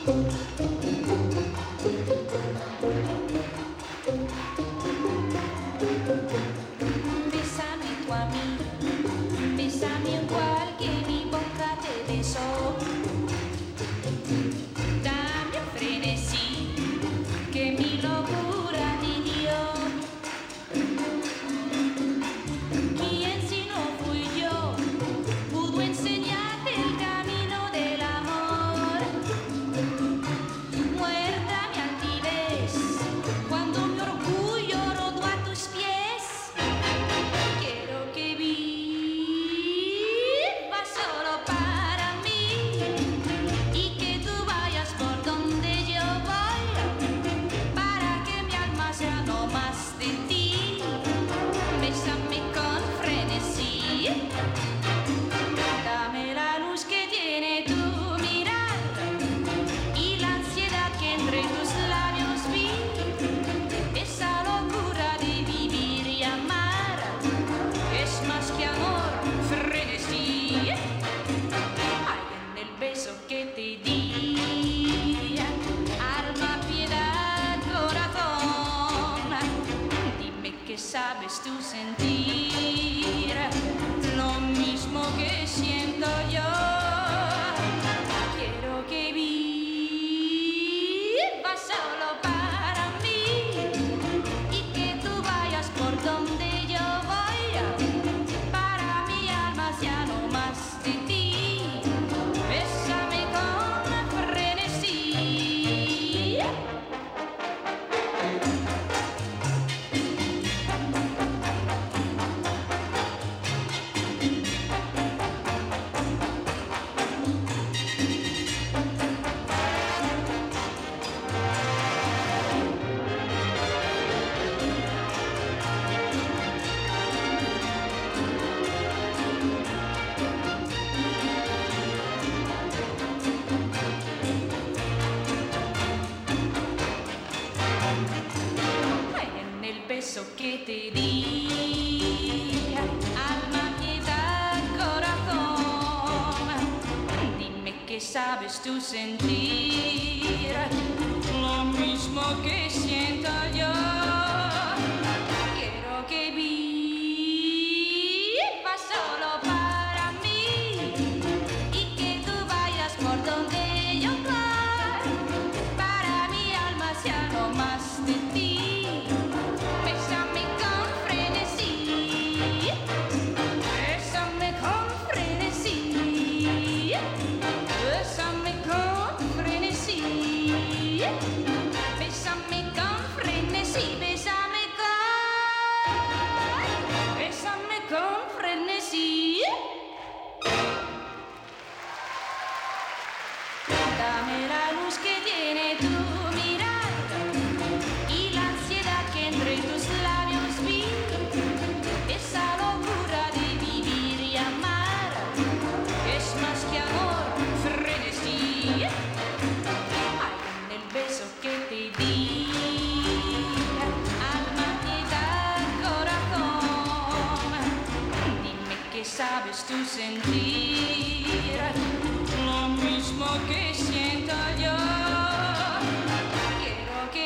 Bésame tú a mí, bésame igual que mi boca te besó. Dame un frenesí que mi locura te dio. ¿Quién si no fui yo pudo enseñarte el camino del amor? Muerda mi altivez cuando mi orgullo rodó a tus pies. Quiero que vivas solo para mí y que tú vayas por donde yo voy, para que mi alma sea no más de ti. Bésame con frenesí, dame la luz que tiene tu mirada y la ansiedad que entre tus labios vi. Esa locura de vivir y amar es más que amor, frenesí. Hay en el beso que te di, alma, piedad, corazón. Dime que sabes tú sentir lo mismo que siento yo. Quiero que vivas solo para mí y que tú vayas por donde yo voy, para mi alma ya no más de ti. Bésame con frenesí. Ay, en el beso que te di, alma, piedad, corazón. Dime que sabes tú sentir lo mismo que siento yo. Quiero que vivas solo para mí y que tú vayas por donde yo voy, para mi alma sea no más de ti. Bésame con frenesí, bésame con frenesí, bésame con frenesí, bésame con frenesí, bésame con frenesí. Dame la luz que tiene tu mirada y la ansiedad que entre tus labios vi. Esa locura de vivir y amar es más que amor, frenesí. Ay, en el beso que te di, alma, piedad, corazón. Dime que sabes tú sentir lo mismo que siento yo. Quiero que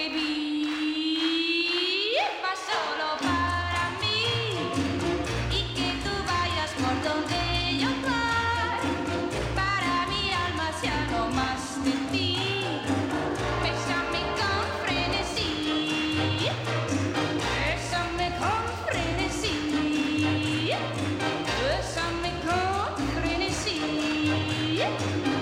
vivas solo para mí y que tú vayas por donde yo voy, para mi alma sea no más de ti. Bésame con frenesí, bésame con frenesí, bésame con frenesí.